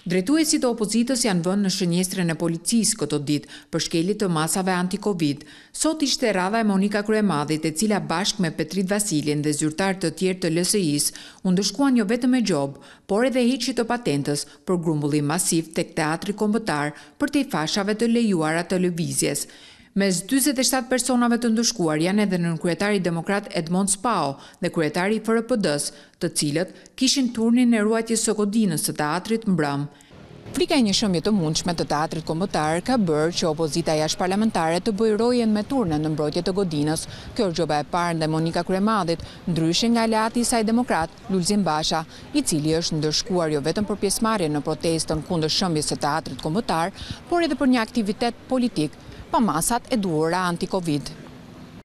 Drejtuesit e opozitës janë vënë në shënjestrën e policisë këto ditë për shkelje të masave anti-Covid. Sot ishte radha e Monika Kryemadhit, e cila bashkë me Petrit Vasilin dhe zyrtarë të tjerë të LSI-s u ndëshkuan jo vetëm me gjobë, por edhe heqje të patentës për grumbullim masiv tek teatri kombëtar përtej fashave të lejuara të lëvizjes. Mes 47 personave të ndëshkuar janë edhe nënkryetari demokrat Edmond Spao dhe kryetari i FRPD-s, të cilët kishin turnin e ruajtjes së godinës së teatrit Mbrëm. Frika e një shëmbje të mundshme të teatrit kombëtar ka bërë që opozita jashtëparlamentare të bëjë rojen me turnën në mbrojtje të godinës. Kjo është gjoba e parë ndaj Monika Kryemadhit, ndryshe nga aleati i saj demokrat, Lulzim Basha, i cili është ndëshkuar jo vetëm për pjesëmarrjen në protestën kundër shëmbjes së teatrit kombëtar, por edhe për një aktivitet politik pa masat e duhura anti-Covid.